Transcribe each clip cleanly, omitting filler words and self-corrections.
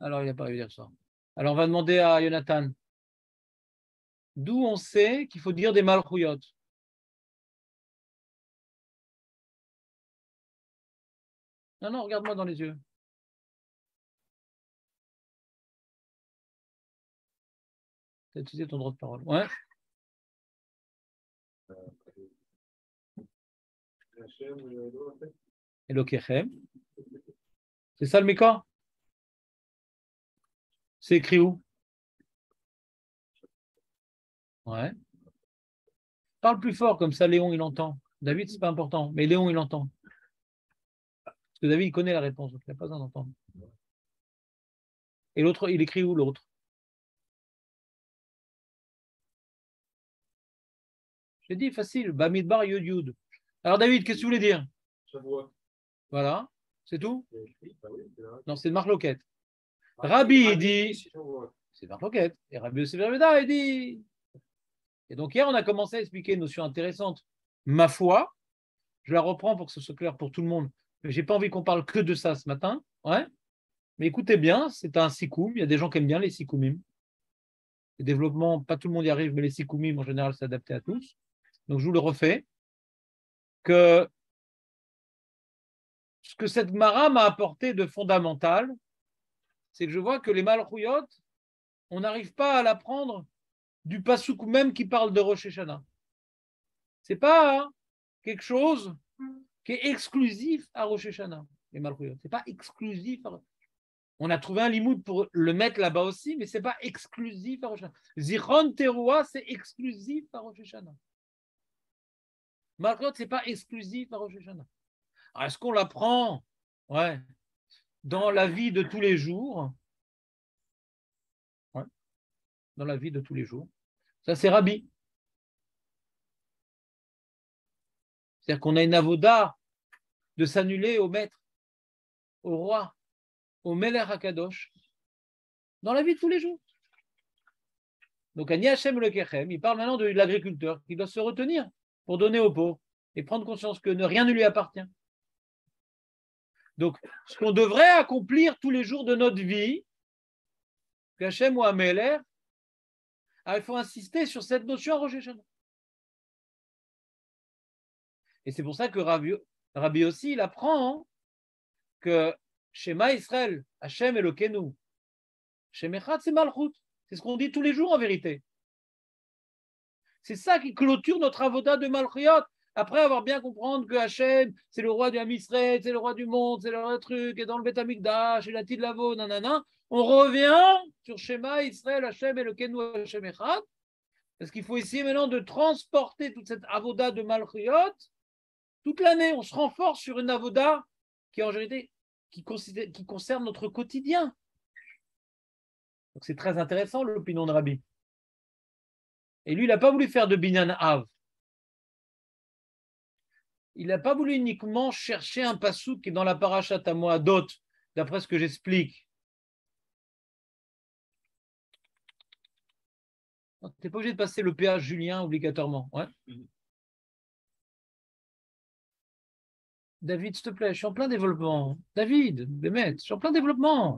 Alors, il n'a pas eu dire ça. Alors, on va demander à Jonathan. D'où on sait qu'il faut dire des malchouyot? Non, non, regarde-moi dans les yeux. Tu as utilisé ton droit de parole. Ouais. Elokechem. C'est ça le Mika? C'est écrit où? Ouais. Parle plus fort, comme ça Léon il entend. David, c'est pas important, mais Léon il entend. Parce que David il connaît la réponse, donc il n'a pas besoin d'entendre. Et l'autre, il écrit où l'autre? J'ai dit facile, Bamidbar Yud Yud. Alors David, qu'est-ce que tu voulais dire? Voilà, c'est tout? Non, c'est une marloquette. Rabbi, il dit, c'est une marloquette. Et Rabbi aussi, il dit. Et donc hier, on a commencé à expliquer une notion intéressante. Ma foi, je la reprends pour que ce soit clair pour tout le monde. Mais j'ai pas envie qu'on parle que de ça ce matin. Ouais. Mais écoutez bien, c'est un sikoum. Il y a des gens qui aiment bien les sikoumim. Les développements, pas tout le monde y arrive, mais les sikoumim, en général, c'est adapté à tous. Donc, je vous le refais. Que ce que cette Mara m'a apporté de fondamental, c'est que je vois que les malchouyot, on n'arrive pas à l'apprendre du pasouk même qui parle de Rosh Hashanah. C'est pas quelque chose qui est exclusif à Rosh Hashanah, les malchouyot. C'est pas exclusif à... On a trouvé un limoud pour le mettre là-bas aussi, mais c'est pas exclusif à Rosh Hashanah. Zichron Teroua, c'est exclusif à Rosh Hashanah. Malchouyot, c'est pas exclusif à Rosh Hashanah. Alors, est-ce qu'on l'apprend? Ouais. Dans la vie de tous les jours? Ouais. Dans la vie de tous les jours. Ça, c'est Rabbi. C'est-à-dire qu'on a une avoda de s'annuler au maître, au roi, au Meler HaKadosh, dans la vie de tous les jours. Donc, Ani Hashem le Kechem, il parle maintenant de l'agriculteur qui doit se retenir pour donner aux pauvres et prendre conscience que rien ne lui appartient. Donc, ce qu'on devrait accomplir tous les jours de notre vie, qu'Hachem ou Améler, il faut insister sur cette notion à Rosh Hashanah. Et c'est pour ça que Rabbi aussi, il apprend que Shema Israël, Hachem Elokeinu, Shem Echad, c'est Malchut. C'est ce qu'on dit tous les jours en vérité. C'est ça qui clôture notre avoda de Malchiot. Après avoir bien comprendre que Hachem, c'est le roi du Ham Israël, c'est le roi du monde, c'est le roi du truc, et dans le Beth Amikdash, et la Tidlavo, nanana, on revient sur Shema Israël, Hachem Elokeinu, Hachem Echad. Parce qu'il faut essayer maintenant de transporter toute cette avoda de Malchiot toute l'année. On se renforce sur une avoda qui en réalité qui concerne notre quotidien. Donc c'est très intéressant l'opinion de Rabbi. Et lui, il n'a pas voulu faire de Binyan Av. Il n'a pas voulu uniquement chercher un passouk qui est dans la parashat à Moadot, d'après ce que j'explique. Tu n'es pas obligé de passer le péage Julien obligatoirement. Ouais. David, s'il te plaît, je suis en plein développement. David, Bémet, je suis en plein développement.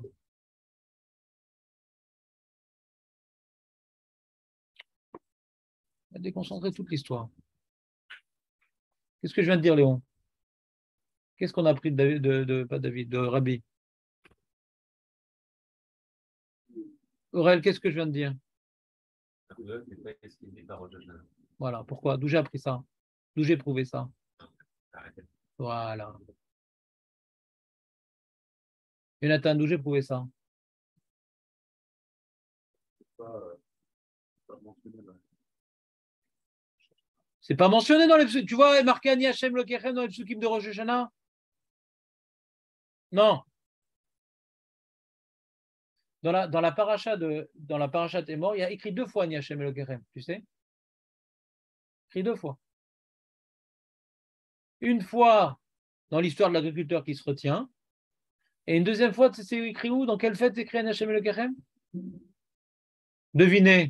On va déconcentrer toute l'histoire. Qu'est-ce que je viens de dire, Léon? Qu'est-ce qu'on a appris de David, pas David, de Rabbi? Aurel, qu'est-ce que je viens de dire? Voilà, pourquoi? D'où j'ai appris ça? D'où j'ai prouvé ça? Voilà. Jonathan, d'où j'ai prouvé ça? C'est pas mentionné dans les psukim. Tu vois, marqué Ani Hashem le Kechem dans les psukim de Rosh Hashanah? Non. Dans la paracha est mort, il y a écrit 2 fois Ani Hashem le Kechem, tu sais? Écrit 2 fois. Une fois dans l'histoire de l'agriculteur qui se retient, et une deuxième fois, c'est écrit où? Dans quelle fête c'est écrit Ani Hashem le Kechem? Devinez.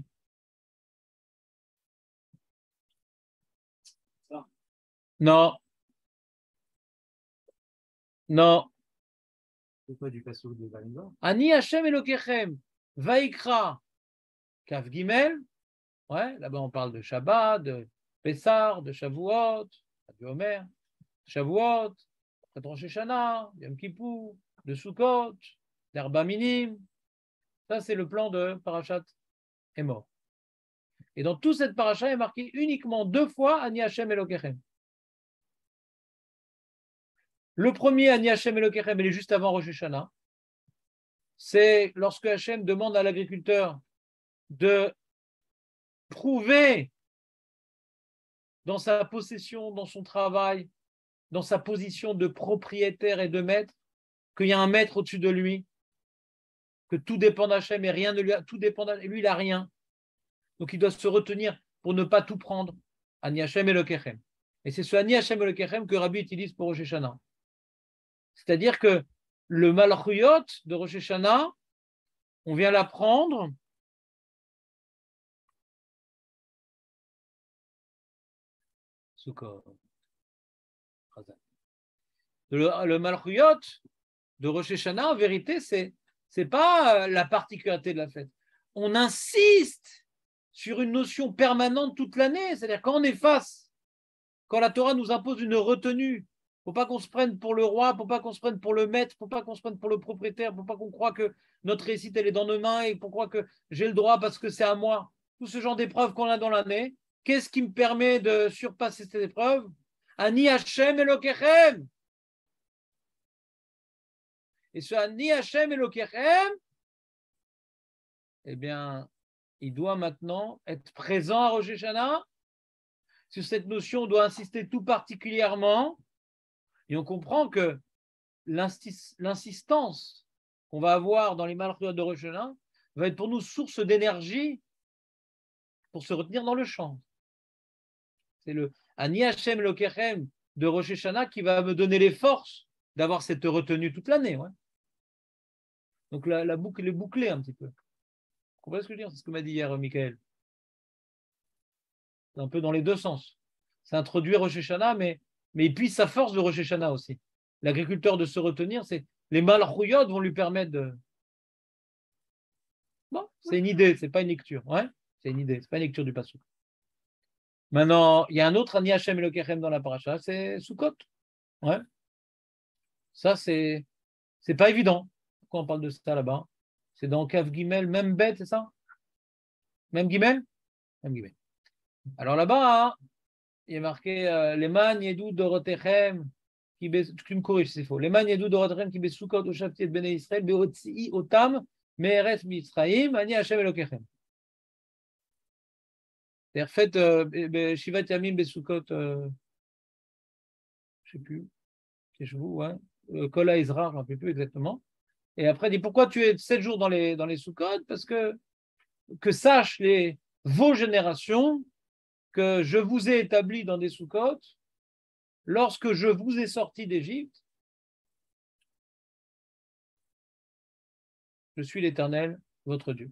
Non. Non. C'est quoi du passouk de Bamidbar? Ani Hashem Elokechem, Vaikra, Kaf Gimel. Ouais, là-bas on parle de Shabbat, de Pessar, de Shavuot, du Homer, Shavuot, après Rosh Hashanah, Yom Kippur, de Sukkot, d'Arba Minim. Ça, c'est le plan de Parashat Emor. Et dans toute cette paracha, il est marqué uniquement 2 fois Ani Hashem Elokechem. Le premier, Ani Hashem Elokechem, il est juste avant Rosh Hashanah. C'est lorsque Hashem demande à l'agriculteur de prouver dans sa possession, dans son travail, dans sa position de propriétaire et de maître, qu'il y a un maître au-dessus de lui, que tout dépend d'Hachem et rien de lui, tout dépend d'Hachem, et lui, il n'a rien. Donc, il doit se retenir pour ne pas tout prendre. Ani Hashem Elokechem. Et c'est ce Ani Hashem Elokechem que Rabbi utilise pour Rosh Hashanah. C'est-à-dire que le Malchuyot de Rosh Hashanah, on vient l'apprendre le Malchuyot de Rosh Hashanah, en vérité, c'est pas la particularité de la fête. On insiste sur une notion permanente toute l'année. C'est-à-dire quand on est face, quand la Torah nous impose une retenue, il ne faut pas qu'on se prenne pour le roi, il ne faut pas qu'on se prenne pour le maître, il ne faut pas qu'on se prenne pour le propriétaire, il ne faut pas qu'on croie que notre réussite elle est dans nos mains et qu'on croit que j'ai le droit parce que c'est à moi. Tout ce genre d'épreuves qu'on a dans l'année, qu'est-ce qui me permet de surpasser cette épreuve? Ani Hashem Elokechem. Et ce Ani Hashem Elokechem, eh bien, il doit maintenant être présent à Rosh Hashanah. Sur cette notion, on doit insister tout particulièrement. Et on comprend que l'insistance qu'on va avoir dans les Malchuyot de Rosh Hashanah va être pour nous source d'énergie pour se retenir dans le chant. C'est le Ani Hashem Elokechem de Rosh Hashanah qui va me donner les forces d'avoir cette retenue toute l'année. Ouais. Donc la boucle est bouclée un petit peu. Vous comprenez ce que je veux dire? C'est ce que m'a dit hier Michael. C'est un peu dans les deux sens. C'est introduire Rosh Hashanah, mais il puise sa force de Rosh Hashanah aussi. L'agriculteur de se retenir, c'est les Malchuyot vont lui permettre de. Bon, c'est une idée, c'est pas une lecture. Ouais, c'est une idée, c'est pas une lecture du passouk. Maintenant, il y a un autre Ani Hashem Elokechem dans la paracha, c'est Sukkot. Ouais. Ça, c'est pas évident. Pourquoi on parle de ça là-bas? C'est dans Kaf Gimel, même bête, c'est ça? Même Gimel? Même Gimel. Alors là-bas, hein, il y a marqué les man yedou dorotechem qui tu me corriges c'est faux. Les man yedou dorotechem qui besukot au shafti de Bnei Israël beotzi otam me'eretz mitzrayim ani Hashem Elokechem. C'est-à-dire faites shivat yamim besukot je sais plus Kol Ezra, je ne sais plus exactement. Et après, il dit pourquoi tu es 7 jours dans les Sukkot? Parce que sachent vos générations que je vous ai établi dans des Sukkot lorsque je vous ai sortis d'Égypte. Je suis l'Éternel, votre Dieu.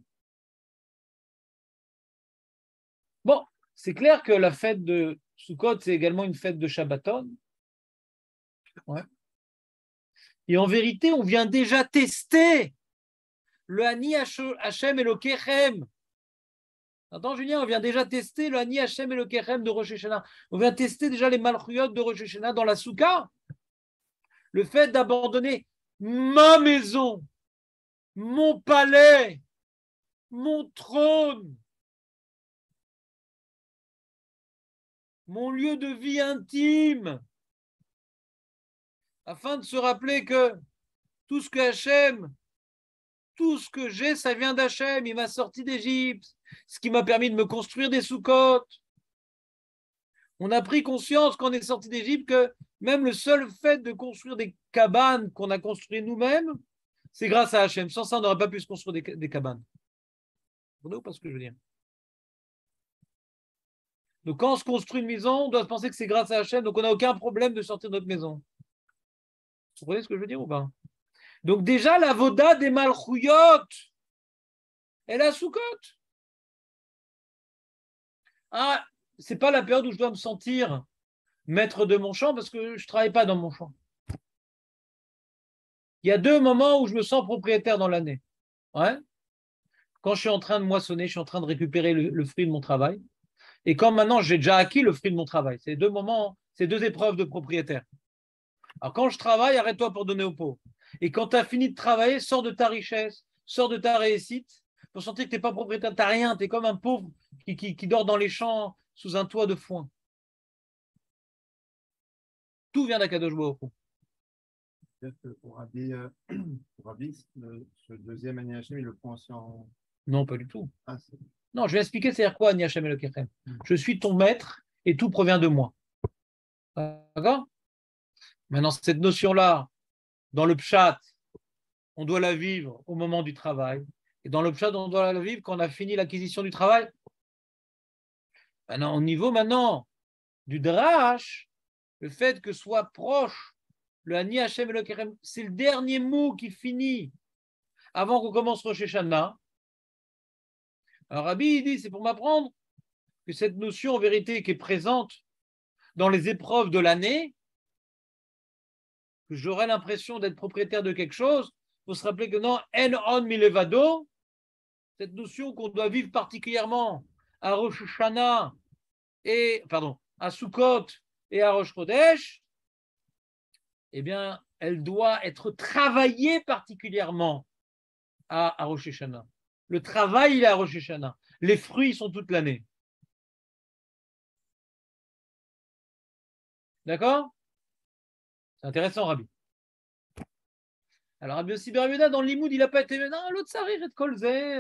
Bon, c'est clair que la fête de Sukkot, c'est également une fête de Shabbaton. Ouais. Et en vérité, on vient déjà tester le Ani Hashem Elokechem. Attends, Julien, on vient déjà tester le Ani Hashem Elokechem de Rosh Hashanah. On vient tester déjà les Malchuyot de Rosh Hashanah dans la Souka. Le fait d'abandonner ma maison, mon palais, mon trône, mon lieu de vie intime, afin de se rappeler que tout ce que Hachem, tout ce que j'ai, ça vient d'Hachem. Il m'a sorti d'Égypte, ce qui m'a permis de me construire des Sukkot. On a pris conscience quand on est sorti d'Égypte que même le seul fait de construire des cabanes qu'on a construites nous-mêmes, c'est grâce à Hachem. Sans ça, on n'aurait pas pu se construire des cabanes. Vous comprenez ou pas ce que je veux dire? Donc quand on se construit une maison, on doit penser que c'est grâce à Hachem, donc on n'a aucun problème de sortir de notre maison. Vous comprenez ce que je veux dire ou pas? Donc déjà, la voda des Malchuyot, elle a Sukkot. Ah, c'est pas la période où je dois me sentir maître de mon champ parce que je ne travaille pas dans mon champ. Il y a deux moments où je me sens propriétaire dans l'année. Ouais. Quand je suis en train de moissonner, je suis en train de récupérer le fruit de mon travail. Et quand maintenant j'ai déjà acquis le fruit de mon travail. C'est deux moments, c'est deux épreuves de propriétaire. Alors quand je travaille, arrête-toi pour donner aux pauvres. Et quand tu as fini de travailler, sors de ta richesse, sors de ta réussite pour sentir que tu n'es pas propriétaire, tu n'as rien, tu es comme un pauvre qui dort dans les champs sous un toit de foin. Tout vient d'Akadosh Baruch Hu. Pour Rabbi, ce deuxième Ani Hachem, il le prend aussi en. Non, pas du tout. Ah, non, je vais expliquer c'est-à-dire quoi, Ani Hachem Elokechem. Je suis ton maître et tout provient de moi. D'accord? Maintenant, cette notion-là, dans le pshat, on doit la vivre au moment du travail. Et dans le pshat, on doit la vivre quand on a fini l'acquisition du travail. Maintenant, au niveau maintenant du drash, le fait que soit proche le Ani Hachem Elokechem, c'est le dernier mot qui finit avant qu'on commence Rosh Hashanah. Alors Rabbi il dit, c'est pour m'apprendre que cette notion en vérité qui est présente dans les épreuves de l'année, que j'aurais l'impression d'être propriétaire de quelque chose, il faut se rappeler que non, en on milevado, cette notion qu'on doit vivre particulièrement à Rosh Hashanah à Sukkot et à Rosh Chodesh, eh bien, elle doit être travaillée particulièrement à Rosh Hashanah. Le travail, il est à Rosh Hashanah. Les fruits sont toute l'année. D'accord? C'est intéressant, Rabbi. Alors, Rabbi Yossi Bar Yehuda, dans le Limoud, il n'a pas été. Non, l'autre Sarir et de Kolzé.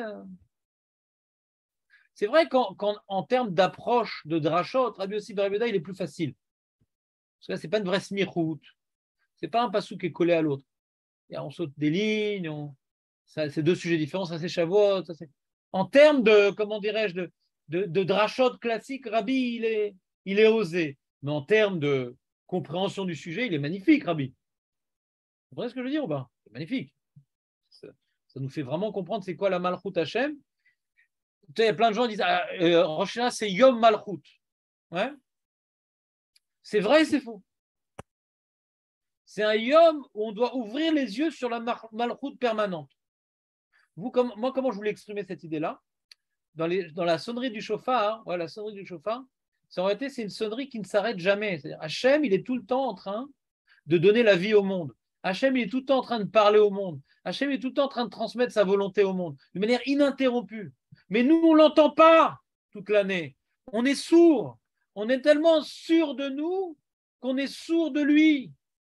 C'est vrai qu'en termes d'approche de Drachot, Rabbi Yossi Bar Yehuda, il est plus facile. Parce que là, ce n'est pas une vraie smichout. Ce n'est pas un passou qui est collé à l'autre. On saute des lignes. C'est deux sujets différents. Ça, c'est Shavuot. En termes de, comment dirais-je, de Drachot classique, Rabbi, il est osé. Mais en termes de compréhension du sujet, il est magnifique, Rabbi. Vous comprenez ce que je veux dire ou pas? C'est magnifique. Ça nous fait vraiment comprendre c'est quoi la Malchut Hashem. Il y a plein de gens qui disent Rosh Hashanah, c'est Yom Malchut. Ouais. C'est vrai et c'est faux. C'est un Yom où on doit ouvrir les yeux sur la Malchut permanente. Moi, comment je voulais exprimer cette idée-là dans la sonnerie du chauffard, la sonnerie du chauffard, c'est une sonnerie qui ne s'arrête jamais. C'est-à-dire, Hachem, il est tout le temps en train de donner la vie au monde. Hachem, il est tout le temps en train de parler au monde. Hachem est tout le temps en train de transmettre sa volonté au monde, de manière ininterrompue. Mais nous, on ne l'entend pas toute l'année. On est sourd. On est tellement sûr de nous qu'on est sourd de lui.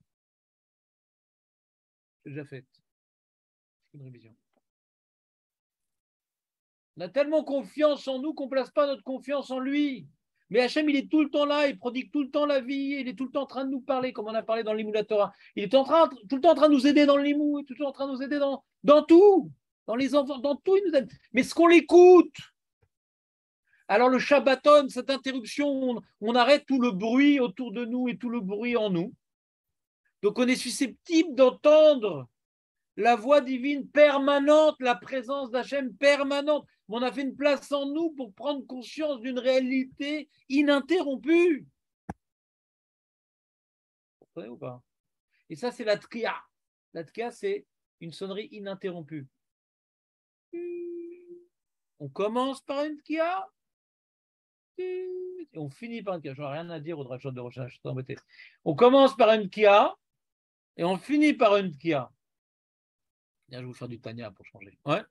C'est déjà fait. Une révision. On a tellement confiance en nous qu'on ne place pas notre confiance en lui. Mais Hachem, il est tout le temps là, il prodigue tout le temps la vie, il est tout le temps en train de nous parler, comme on a parlé dans l'Imoud la Torah. Il est tout le temps en train de nous aider dans l'Imoud, tout le temps en train de nous aider dans tout, dans les enfants, dans tout, il nous aide. Mais ce qu'on l'écoute, alors le Shabbaton, cette interruption, on arrête tout le bruit autour de nous et tout le bruit en nous. Donc on est susceptible d'entendre la voix divine permanente, la présence d'Hachem permanente. On a fait une place en nous pour prendre conscience d'une réalité ininterrompue. Vous comprenez ou pas? Et ça, c'est la tria. La tria, c'est une sonnerie ininterrompue. On commence par une tria et on finit par une tria. Je n'ai rien à dire au drachot de recherche, je suis embêté. On commence par une tria et on finit par une tria. Je vais vous faire du Tanya pour changer. Ouais.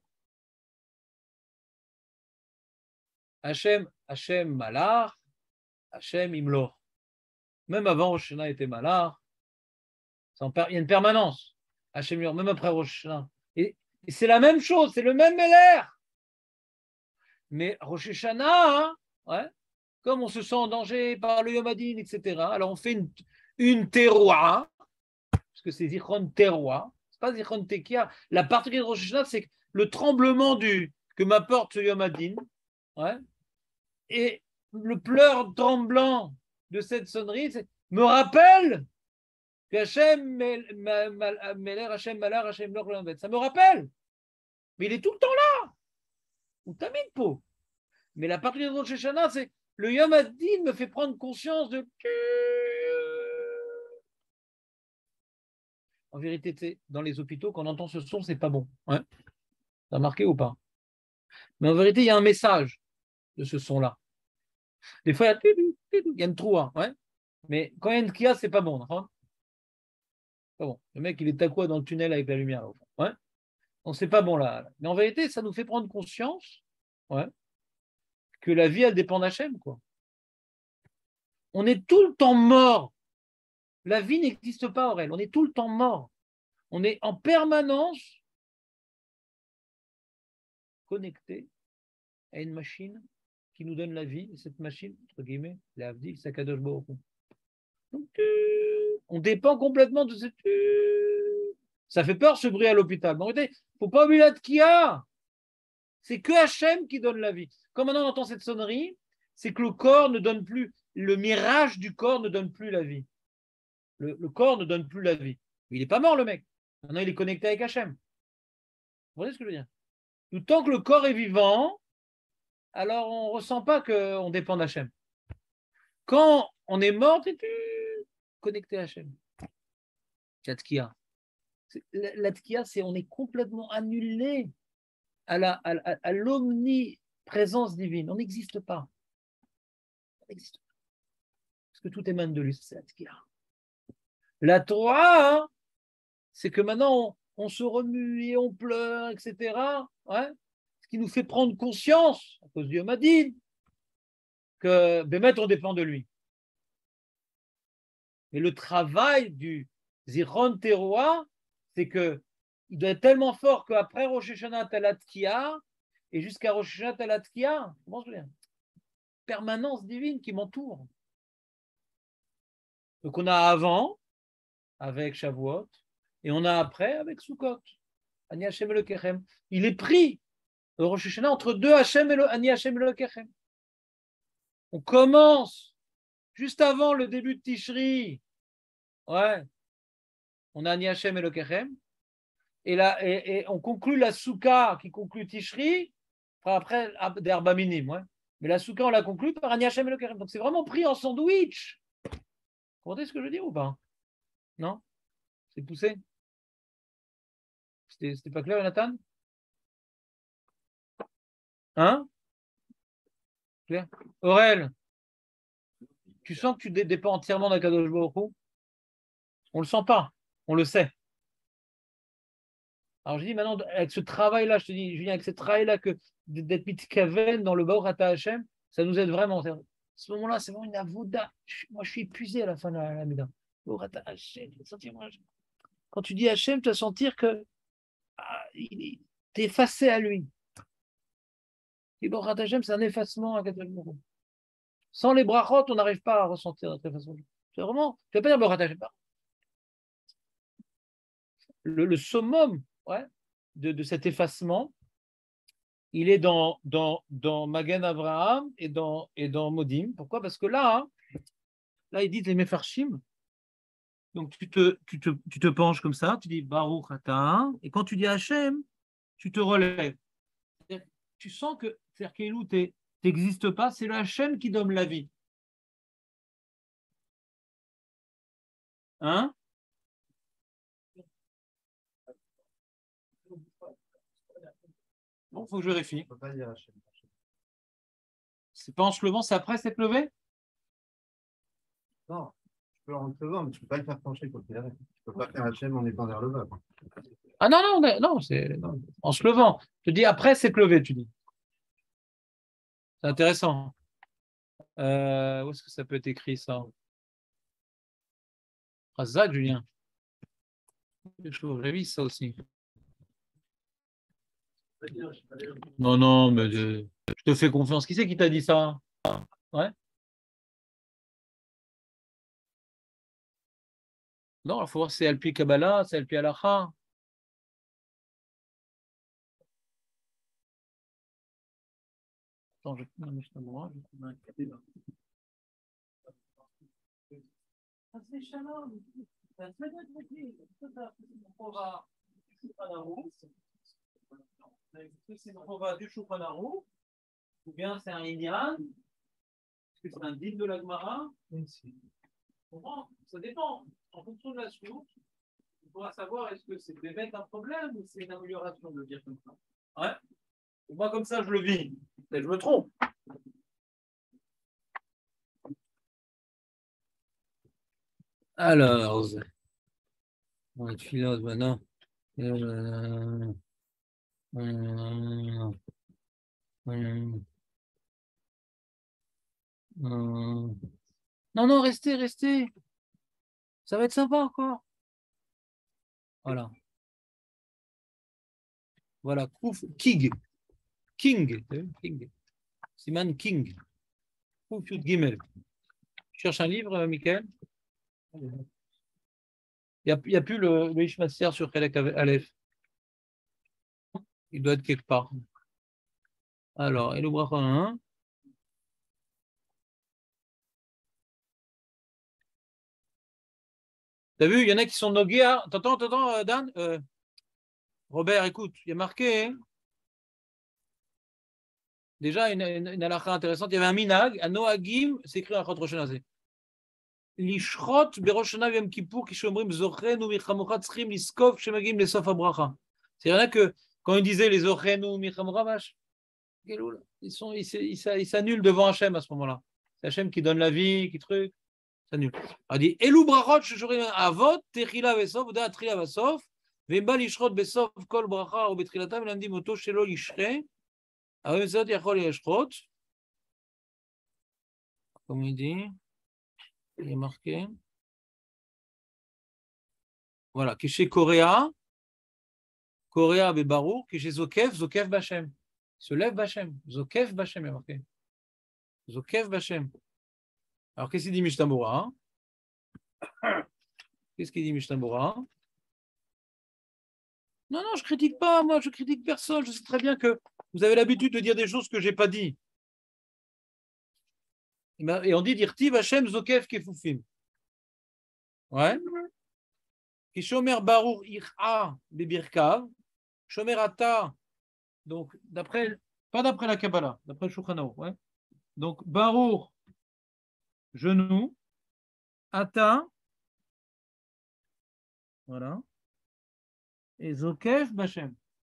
Hachem Malach, Hachem Imlor. Même avant Rosh Hashanah était Malach, il y a une permanence. Hachem Imlor, même après Rosh Hashanah. Et c'est la même chose, c'est le même Meler. Mais Rosh Hashanah, comme on se sent en danger par le Yom Hadin, etc., alors on fait une teroua, parce que c'est Zichron teroua, c'est pas Zichron tekia. La particularité de Rosh Hashanah, c'est que le tremblement que m'apporte ce Yom Hadin, et le pleur tremblant de cette sonnerie me rappelle que Hachem Meler, Hachem Malar, Hachem Lor. Ça me rappelle. Mais il est tout le temps là. Ou tamid po. Mais la partie de Rosh Hashanah, c'est le Yom Hadin me fait prendre conscience de En vérité, dans les hôpitaux, quand on entend ce son, c'est pas bon. Ouais. T'as remarqué ou pas? Mais en vérité, il y a un message de ce son-là. Des fois, il y a une troua, ouais. Mais quand il y a une kia, c'est pas bon. Hein, pas bon. Le mec, il est à quoi dans le tunnel avec la lumière, là, au fond. Ouais. Donc, c'est pas bon là. Mais en vérité, ça nous fait prendre conscience, ouais, que la vie, elle dépend d'Hachem, quoi. On est tout le temps mort. La vie n'existe pas, Aurel. On est tout le temps mort. On est en permanence connecté à une machine qui nous donne la vie. Et cette machine, entre guillemets, la Avdil, c'est Kadosh Baruch Hu. Donc, on dépend complètement de cette. Ça fait peur ce bruit à l'hôpital. Mais en réalité, il ne faut pas oublier qu'il y a. C'est que Hachem qui donne la vie. Comme maintenant on entend cette sonnerie, c'est que le corps ne donne plus, le mirage du corps ne donne plus la vie. Le corps ne donne plus la vie. Il n'est pas mort, le mec. Maintenant, il est connecté avec Hachem. Vous voyez ce que je veux dire? Tout tant que le corps est vivant, alors on ne ressent pas qu'on dépend d'Hachem. Quand on est mort, tu es connecté à Hachem. La tkia. La tkia, c'est on est complètement annulé à l'omniprésence divine. On n'existe pas. On n'existe pas. Parce que tout émane de lui, c'est la tkia. La Torah, hein, c'est que maintenant on se remue et on pleure, etc. Ouais, ce qui nous fait prendre conscience, à cause du Hamadin, que Bémet, on dépend de lui. Et le travail du Zichron Teroa, c'est que il doit être tellement fort qu'après Rosh Hashanah Talatkia, et jusqu'à Rosh Hashanah Talatkia, comment je veux dire, permanence divine qui m'entoure. Donc on a avant, avec Shavuot, et on a après avec Sukkot. Ani Hashem Elokechem. Il est pris, le Rosh Hashanah, entre deux Hashem et le Ani Hashem Elokechem. On commence juste avant le début de Tishri. Ouais. On a Ani Hashem Elokechem. Et on conclut la Souka qui conclut Tishri, enfin après des Arba Minim, ouais. Mais la Souka, on l'a conclut par Ani Hashem Elokechem. Donc c'est vraiment pris en sandwich. Vous comprenez ce que je veux dire ou pas? Non? C'est poussé? C'était pas clair, Jonathan? Hein? Clair? Aurel, tu sens que tu dépends entièrement d'Akadosh Baruch Hu? On le sent pas, on le sait. Alors je dis maintenant, avec ce travail-là, je te dis, Julien, avec ce travail-là, que d'être mitkaven dans le Baruch Ata Hashem, ça nous aide vraiment. À ce moment-là, c'est vraiment une avoda. Moi, je suis épuisé à la fin de la Mida. Baruch Ata Hashem, quand tu dis Hashem, tu vas sentir que il est effacé à lui. Et Baruch Ata Hashem, c'est un effacement à Kadosh Baruch Hu. Sans les brachot, on n'arrive pas à ressentir notre effacement. C'est vraiment, tu ne vas pas dire Baruch Ata Hashem. Le summum, ouais, de cet effacement, il est dans Magen Abraham et dans Modim. Pourquoi? Parce que là, il dit les Mefarshim. Donc tu te penches comme ça, tu dis Baruch Ata, et quand tu dis Hachem, tu te relèves. Tu sens que Ferkelou, tu n'existes pas, c'est le Hachem qui donne la vie. Hein? Bon, il faut que je vérifie. C'est pas en se levant, c'est après s'être levé? Non, tu peux en te levant, mais tu ne peux pas le faire pencher quand tu es. Tu ne peux pas faire Hachem en étant vers le bas. Ah non, c'est en se levant. Je te dis après s'être levé, tu dis. C'est intéressant. Où est-ce que ça peut être écrit ça? Razak, Julien. Je révise ça aussi. Non, mais je te fais confiance. Qui c'est qui t'a dit ça? Ouais? Non, il faut voir si c'est Alpi Kabbalah, c'est Alpi Halacha. Attends, je trouve un café là. C'est une prova du Shulchan Aruch, ou bien c'est un Inyan, est-ce que c'est un din de la Gemara? Ça dépend. En fonction de la source, On pourra savoir est-ce que c'est d'émettre un problème ou c'est une amélioration de le dire comme ça. Ouais. Moi, comme ça, je le vis. Mais je me trompe. Alors, on va être philosophe maintenant. Non, non, restez, restez. Ça va être sympa encore. Voilà. Voilà. King. King. King. Siman King. Kouf Gimel. Tu cherches un livre, Michael? Il n'y a plus le Ishmael sur Khelek Aleph. Il doit être quelque part. Alors, et le bracha 1. T'as vu, il y en a qui sont nogués. T'entends, Dan? Robert, écoute, il y a marqué. Hein, déjà, une halakha intéressante. Il y avait un minag, un noagim, c'est écrit en Rosh Hashanah. Lishrot berosh Hashanah v'yom Kippour kishomrim zochenu michamucha tzchim liskov shemagim lesof habracha. C'est vrai que quand ils disaient les zochenu michamucha vache, ils s'annulent devant Hachem à ce moment-là. C'est Hachem qui donne la vie, qui truc. s'annule. On dit Elou brachot sheshorim avot techila vesof uda trila vesof ve'ba lishrot besof kol bracha ou betrilatam l'andim oto shelo lishre. Alors il yachol yishrot. Comme il dit, il est marqué. Voilà, qui chez Coréa be Baruch, qui chez Zokef Bachem. Se lève Bachem. Zokef Bachem est marqué. Zokef Bachem. Alors qu'est-ce qu'il dit Mishnah? Qu'est-ce qu'il dit Mishnah? Non, non, je critique pas, moi, je critique personne. Je sais très bien que vous avez l'habitude de dire des choses que je n'ai pas dit. Et on dit Dirti Bachem Zokef Kefufim. Ouais. Qui Shomer Baruch Ir'a Bebirkav. Shomer Ata. Donc, pas d'après la Kabbalah, d'après le Shulchan Aruch, ouais. Donc, Baruch, genou, Ata, voilà, et Zokef, Bachem.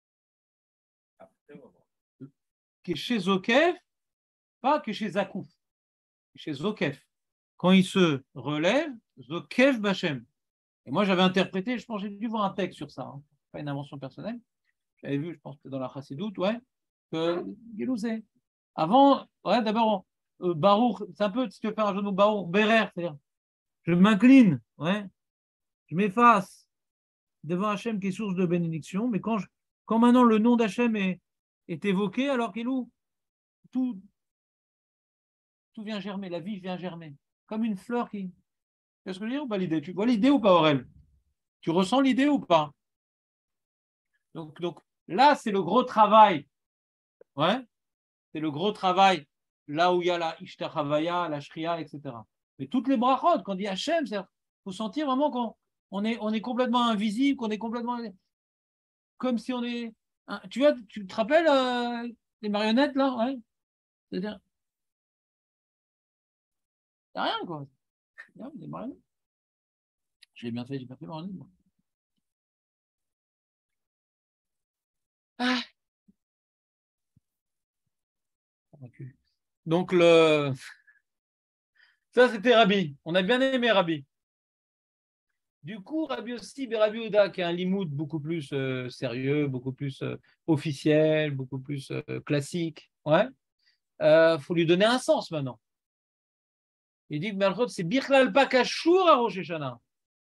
Qui est chez Zokef, pas que chez Zakouf, chez Zokef. Quand il se relève, Zokef, Bachem. Et moi, j'avais interprété, je pense que j'ai dû voir un texte sur ça, hein. Pas une invention personnelle. J'avais vu, je pense que dans la Chassidoute, ouais, que Gilouzé. Avant, ouais, d'abord, Baruch, c'est un peu, si tu veux faire un genou Baruch, Berer, c'est-à-dire, je m'incline, ouais, je m'efface devant Hachem qui est source de bénédiction, mais quand maintenant le nom d'Hachem est évoqué, alors tout vient germer, la vie vient germer, comme une fleur qui. Qu'est-ce que je veux dire ou pas l'idée? Tu vois l'idée ou pas, Aurel? Tu ressens l'idée ou pas? Donc là, c'est le gros travail. Ouais, c'est le gros travail, là où il y a la Ishtachavaya, la Shriya, etc. Mais toutes les brachot, quand on dit Hachem, il faut sentir vraiment qu'on est complètement invisible, qu'on est complètement. Comme si on est. Tu te rappelles les marionnettes, là? Ouais. C'est-à-dire. C'est rien, quoi. Des marionnettes. J'ai bien fait marionnettes, moi. Ah. Donc, ça, c'était Rabbi. On a bien aimé Rabbi. Du coup, Rabbi aussi, Rabbi Ouda, qui est un limoud beaucoup plus sérieux, beaucoup plus officiel, beaucoup plus classique. Ouais. Faut lui donner un sens maintenant. Il dit que Malchot, c'est Bichlal pas Kashour à Rosh Hashanah.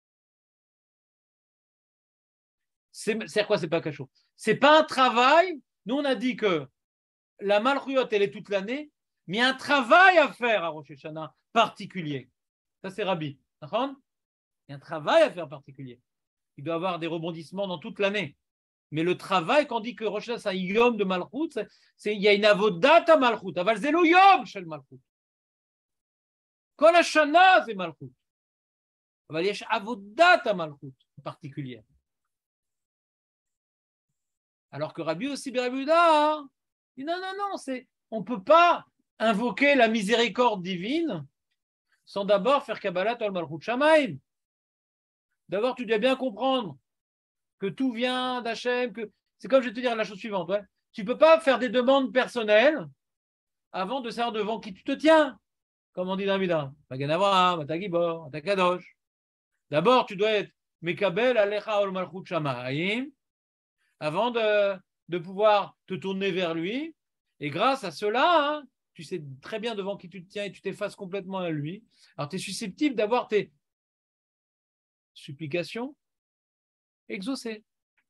C'est quoi, c'est pas Kashour? C'est pas un travail. Nous, on a dit que la Malchut, elle est toute l'année, mais il y a un travail à faire à Rosh Hashanah particulier. Ça, c'est Rabbi. D'accord? Il y a un travail à faire particulier. Il doit y avoir des rebondissements dans toute l'année. Mais le travail, quand on dit que Rosh Hashanah, c'est un yom de Malchut, il y a une avodat à Malchut. Aval c'est le yom chez le Malchut. Kol Hashana, c'est Malchut. Aval yesh avodat à Malchut particulière. Alors que Rabbi aussi, Rabbi Yehuda, dit non, on ne peut pas invoquer la miséricorde divine sans d'abord faire Kabbalat al Malchut Shamaim. D'abord, tu dois bien comprendre que tout vient d'Hachem, que c'est comme je vais te dire la chose suivante. Ouais. Tu ne peux pas faire des demandes personnelles avant de savoir devant qui tu te tiens. Comme on dit dans Mida. Magan Avraham, Ata Gibor, Ata Kadosh. D'abord, tu dois être Mekabel Alecha Ol Malchut Shamayim avant de pouvoir te tourner vers lui. Et grâce à cela, hein, tu sais très bien devant qui tu te tiens et tu t'effaces complètement à lui. Alors, tu es susceptible d'avoir tes supplications exaucées.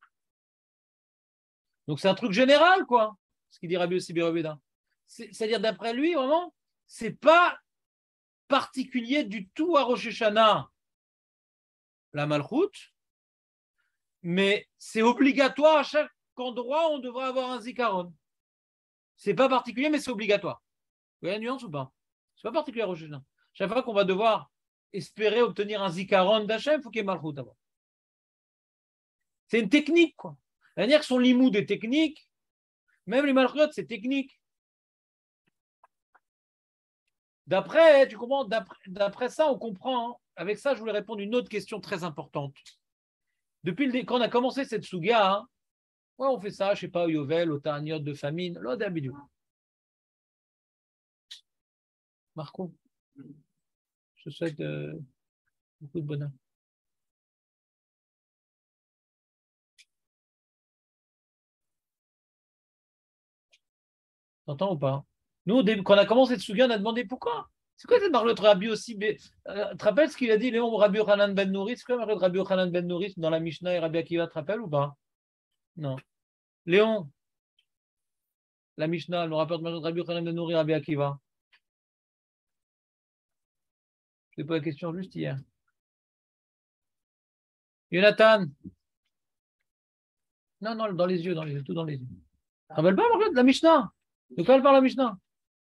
Donc, c'est un truc général, quoi, ce qu'il dit Rabbi Yossi ben Robéda. C'est-à-dire, d'après lui, vraiment, c'est pas particulier du tout à Rosh Hashanah, la Malchut, mais c'est obligatoire à chaque endroit où on devrait avoir un zikaron. C'est pas particulier, mais c'est obligatoire. Vous voyez la nuance ou pas? C'est pas particulier à Rosh Hashanah. Chaque fois qu'on va devoir espérer obtenir un zikaron d'Hachem, il faut qu'il y ait Malchut d'abord. C'est une technique, quoi. La manière que son limoud est technique, même les Malchut, c'est technique. D'après, tu comprends, d'après ça, on comprend. Hein. Avec ça, je voulais répondre à une autre question très importante. Depuis quand on a commencé cette souga, hein, ouais, on fait ça, je sais pas, au Yovel, au Ta'aniot de famine, l'autre d'habitude. Marco, je te souhaite beaucoup de bonheur. T'entends ou pas? Nous, quand on a commencé cette souga, on a demandé pourquoi. C'est quoi cette marlotte Rabbi aussi? Tu te rappelles ce qu'il a dit, Léon Rabbi Yochanan ben Nouri? C'est quoi la marlotte Rabbi Yochanan ben Nouri dans la Mishnah et Rabbi Akiva, tu te rappelles ou pas? Non. Léon, la Mishnah, le rapport de Rabbi Yochanan ben Nouri, Rabbi Akiva. Je t'ai posé la question juste hier. Jonathan. Non, non, dans les yeux, tout dans les yeux. Tu te rappelles pas, Marlotte, la Mishnah? De quoi elle parle la Mishnah?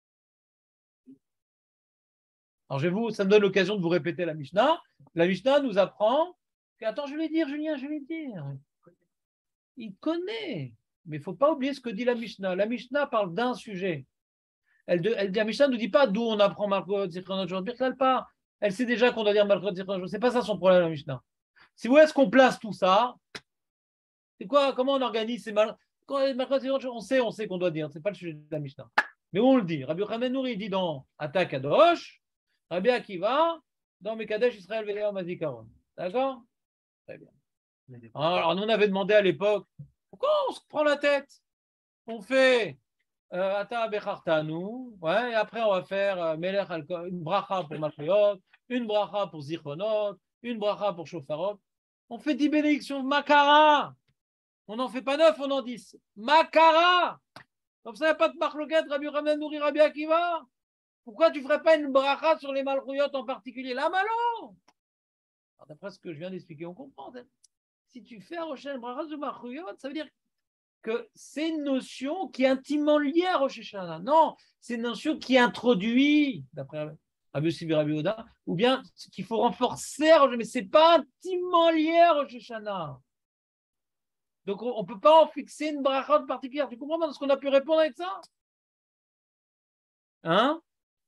Alors, ça me donne l'occasion de vous répéter la Mishnah. La Mishnah nous apprend que, attends, je vais dire, Julien, je vais dire. Il connaît, mais il ne faut pas oublier ce que dit la Mishnah. La Mishnah parle d'un sujet. La Mishnah ne nous dit pas d'où on apprend Malchut Zichronot aujourd'hui. Elle sait déjà qu'on doit dire Malchut Zichronot. C'est pas ça son problème, la Mishnah. Si vous voulez, est-ce qu'on place tout ça? C'est quoi? Comment on organise ces Malchut Zichronot? On sait qu'on doit dire. C'est pas le sujet de la Mishnah. Mais où on le dit? Rabbi Yochanan Nouri dit dans Ata Kadosh, Rabbi Akiva, dans Mekadesh Israël Ve'Yom Hazikaron. D'accord? Très bien. Alors, nous, on avait demandé à l'époque, pourquoi on se prend la tête? On fait Ata Bechartanu, ouais, et après on va faire Melech une bracha pour Malchuyot, une bracha pour Zichronot, une bracha pour Shofarot. On fait 10 bénédictions, Makara. On n'en fait pas 9, on en 10. Makara. Comme ça, il n'y a pas de marloquette, Rabbi Yochanan Nouri, Rabbi Akiva. Pourquoi tu ne ferais pas une bracha sur les Malchuyot en particulier? Là, malo. D'après ce que je viens d'expliquer, on comprend. Si tu fais un Rosh Hashanah bracha sur Malchuyot, ça veut dire que c'est une notion qui est intimement liée à Rosh Hashanah. Non, c'est une notion qui introduit, d'après Rabbi Yossi ben Rabbi Yehuda, ou bien qu'il faut renforcer, mais ce n'est pas intimement lié à Rosh Hashanah. Donc, on ne peut pas en fixer une bracha particulière. Tu comprends ce qu'on a pu répondre avec ça? Hein?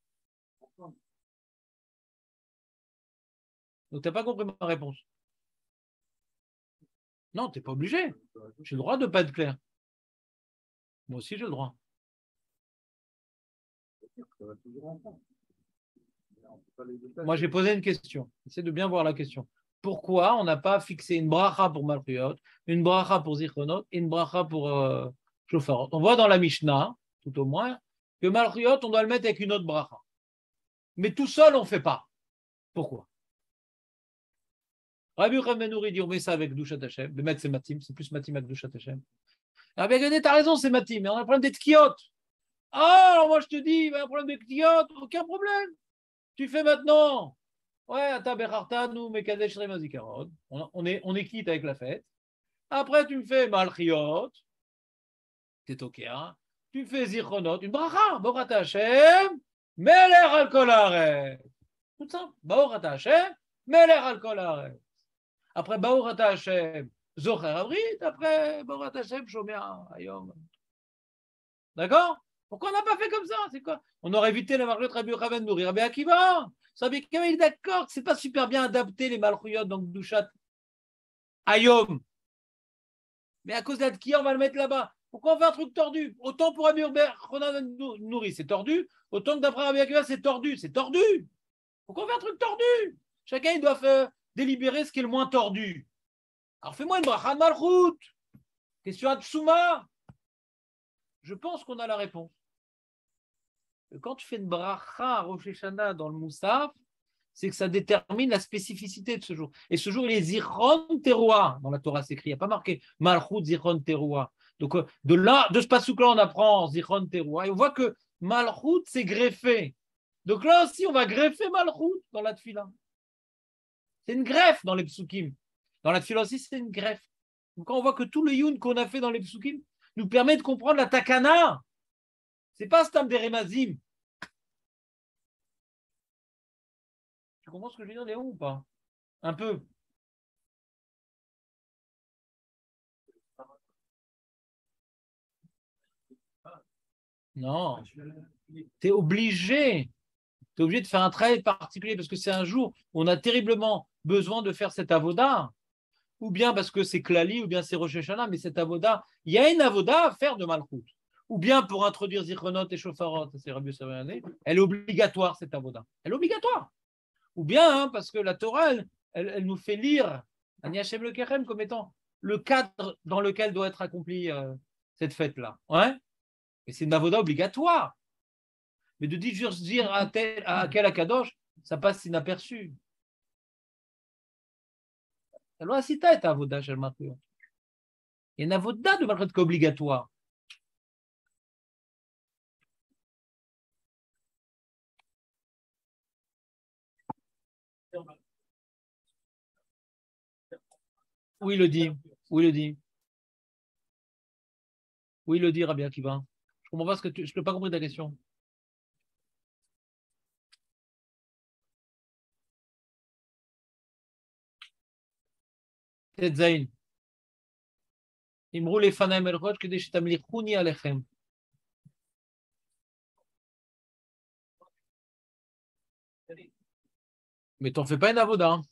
Donc, tu n'as pas compris ma réponse. Non, tu n'es pas obligé. J'ai le droit de ne pas être clair. Moi aussi, j'ai le droit. Moi, j'ai posé une question. Essayez de bien voir la question. Pourquoi on n'a pas fixé une bracha pour Malchuyot, une bracha pour Zichronot et une bracha pour Shofarot? On voit dans la Mishnah, tout au moins, que Malchuyot, on doit le mettre avec une autre bracha. Mais tout seul, on ne fait pas. Pourquoi? Rabbi Yochanan ben Nouri dit on met ça avec Dushat Hashem. Le mettre c'est Matim, c'est plus Matim avec Dushat Hashem. Rabbi Yochanan, t'as raison, c'est Matim, mais on a un problème des Tkiot. Ah, alors moi je te dis, il y a un problème de Tkiot, aucun problème. Tu fais maintenant. Ouais, Ata Bechartanu, Mekadesh Remazikaron. On est quitte avec la fête. Après, tu me fais Malchiot. T'es OK, hein? Tu me fais Zichronot, une bracha. Borat Hashem, Melech al kol haaretz. Tout simple. Borat Hashem, Melech al kol haaretz. Après, Borat Hashem, Zocher Avrit. Après, Borat Hashem, Shomea Hayom. D'accord? Pourquoi on n'a pas fait comme ça? C'est quoi? On aurait évité la marlotte Rabbi Yochanan ben Nouri, Rabbi Akiva. Rabbi Akiva, il est d'accord que ce n'est pas super bien adapté les Malchuyot, donc Douchat Ayom. Mais à cause de la tkiya, on va le mettre là-bas. Pourquoi on fait un truc tordu? Autant pour Rabbi Nouri, c'est tordu. Autant que d'après Rabbi Akiva, c'est tordu. C'est tordu. Pourquoi on fait un truc tordu? Chacun, il doit faire délibérer ce qui est le moins tordu. Alors fais-moi une bracha de malchut. Question à Tsuma. Je pense qu'on a la réponse. Quand tu fais une bracha à Rosh Hashanah dans le Moussaf, c'est que ça détermine la spécificité de ce jour. Et ce jour, il est Zichron Teroua. Dans la Torah, c'est écrit. Il n'y a pas marqué Malchut Zichron Teroua. Donc, de ce passouk-là, on apprend Zichron Teroua. Et on voit que Malchut, c'est greffé. Donc là aussi, on va greffer Malchut dans la Tfila. C'est une greffe dans les psukim. Dans la Tfila aussi, c'est une greffe. Donc quand on voit que tout le yun qu'on a fait dans les psukim nous permet de comprendre la takana. C'est pas Stam des Remazim. Tu comprends ce que je veux dire, Léon, ou pas? Un peu. Non. Tu es obligé. Tu es obligé de faire un travail particulier parce que c'est un jour où on a terriblement besoin de faire cet avoda. Ou bien parce que c'est Klali, ou bien c'est Rosh Hashanah, mais cet avoda, il y a une avoda à faire de Malchut. Ou bien pour introduire Zichronot et Shofarot, c'est Rabbi Savane, elle est obligatoire, cette avoda. Elle est obligatoire. Ou bien parce que la Torah, elle nous fait lire Ani Hashem le Kerem comme étant le cadre dans lequel doit être accomplie cette fête-là. Ouais, et c'est une avoda obligatoire. Mais de dire à quel Akadosh, ça passe inaperçu. La loi Sita est avoda chez le Malchut. Il y a une avoda de Malchut qui est obligatoire. Oui, il le dit. Oui, il le dit. Oui, il le dit, Rabbi Akiva. Je comprends pas ce que je n'ai pas compris ta question. Tetzain. Imrou les fanaim el roch que des shetamlichouni alechem. Mais t'en fais pas une avoda. Hein.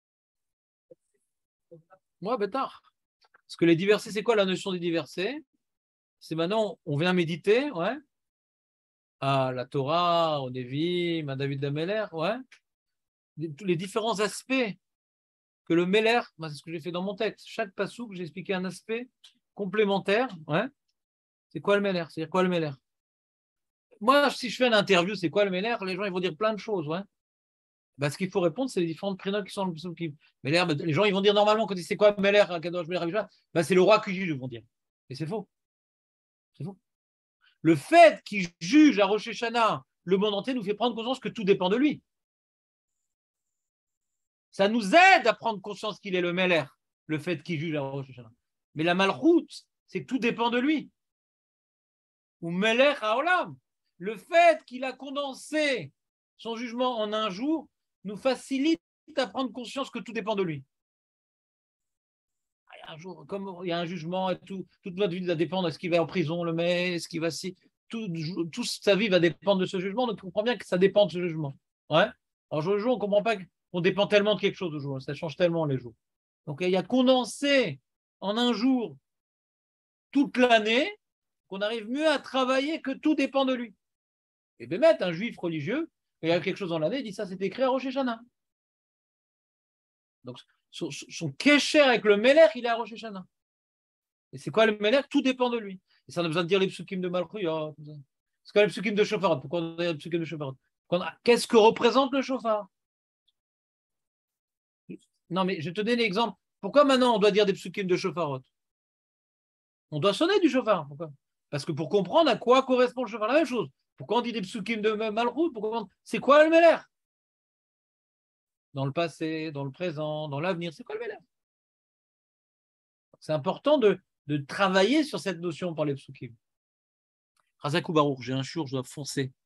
Moi, bêtard. Parce que les diversés, c'est quoi la notion des diversés? C'est maintenant, on vient méditer, ouais, à la Torah, au Nevi'im, à David Dameler, ouais, tous les différents aspects que le Meler, moi c'est ce que j'ai fait dans mon texte, chaque passouk, j'ai expliqué un aspect complémentaire, ouais. C'est quoi le Meler? C'est-à-dire quoi le Meler? Moi, si je fais une interview, c'est quoi le Meler? Les gens ils vont dire plein de choses, ouais. Ben, ce qu'il faut répondre, c'est les différentes prénoms qui sont dans le psaukim. Meler, ben, les gens ils vont dire normalement quand c'est quoi Meler, ben, c'est le roi qui juge, ils vont dire. Et c'est faux. C'est faux. Le fait qu'il juge à Rosh Hashanah le monde entier nous fait prendre conscience que tout dépend de lui. Ça nous aide à prendre conscience qu'il est le Meler, le fait qu'il juge à Rosh Hashanah. Mais la malchoute, c'est que tout dépend de lui. Ou Meler Haolam. Le fait qu'il a condensé son jugement en un jour nous facilite à prendre conscience que tout dépend de lui. Un jour, comme il y a un jugement et tout, toute notre vie va dépendre de ce qu'il va en prison, le met, ce qu'il va si, toute sa vie va dépendre de ce jugement. Donc on comprend bien que ça dépend de ce jugement. Ouais. Alors aujourd'hui, on ne comprend pas qu'on dépend tellement de quelque chose aujourd'hui. Ça change tellement les jours. Donc il y a condensé en un jour toute l'année qu'on arrive mieux à travailler que tout dépend de lui. Et bien mettre un juif religieux, il y a quelque chose dans l'année, il dit ça c'est écrit à Rosh Hashanah. Donc son kécher avec le Meler, il est à Rosh Hashanah. Et c'est quoi le Meler? Tout dépend de lui. Et ça, on a besoin de dire les psukim de Malchut. C'est quoi les psukim de Shofarot? Pourquoi on a les psukim de Shofarot? Qu'est-ce que représente le Shofar? Non, mais je te donne l'exemple. Pourquoi maintenant on doit dire des psukim de Shofarot? On doit sonner du Shofar. Pourquoi? Parce que pour comprendre à quoi correspond le Shofar, la même chose. Pourquoi on dit des psukim de Malchut? C'est quoi le Meler? Dans le passé, dans le présent, dans l'avenir, c'est quoi le Meler? C'est important de travailler sur cette notion par les psukim. Razak ou Baruch, j'ai un jour, je dois foncer.